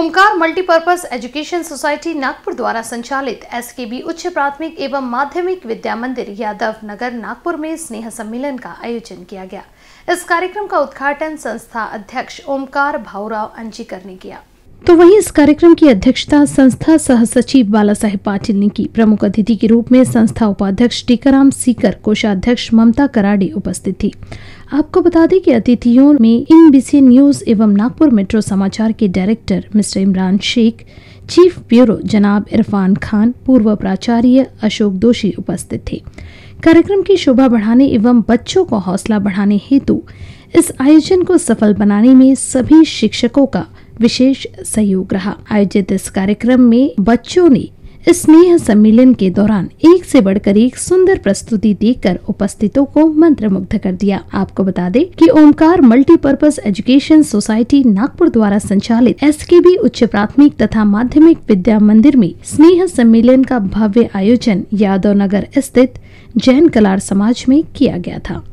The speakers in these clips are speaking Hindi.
Omkar multipurpose education society Nagpur द्वारा संचालित एसकेबी उच्च प्राथमिक एवं माध्यमिक विद्या मंदिर यादव नगर नागपुर में स्नेह सम्मेलन का आयोजन किया गया। इस कार्यक्रम का उद्घाटन संस्था अध्यक्ष ओमकार भाऊराव अंजीकर ने किया। तो वहीं इस कार्यक्रम की अध्यक्षता संस्था सह सचिव बाला साहेब पाटिल ने की। प्रमुख अतिथि के रूप में संस्था उपाध्यक्ष टीकाराम सीकर, कोषाध्यक्ष ममता कराड़ी उपस्थित थी। आपको बता दें कि अतिथियों में NBC न्यूज एवं नागपुर मेट्रो समाचार के director mister Imran Shaikh, chief bureau जनाब इरफान खान, पूर्व प्राचार्य अशोक दोषी उपस्थित थे। कार्यक्रम की शोभा बढ़ाने एवं बच्चों को हौसला बढ़ाने हेतु इस आयोजन को सफल बनाने में सभी शिक्षकों का विशेष सहयोग रहा। आयोजित इस कार्यक्रम में बच्चों ने स्नेह सम्मेलन के दौरान एक से बढ़कर एक सुंदर प्रस्तुति देकर उपस्थितों को मंत्रमुग्ध कर दिया। आपको बता दें कि Omkar multipurpose education society Nagpur द्वारा संचालित एसकेबी उच्च प्राथमिक तथा माध्यमिक विद्या मंदिर में स्नेह सम्मेलन का भव्य आयोजन यादव नगर स्थित जैन कलार समाज में किया गया था।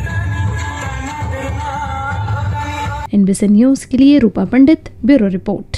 NBC न्यूज के लिए रूपा पंडित, ब्यूरो रिपोर्ट।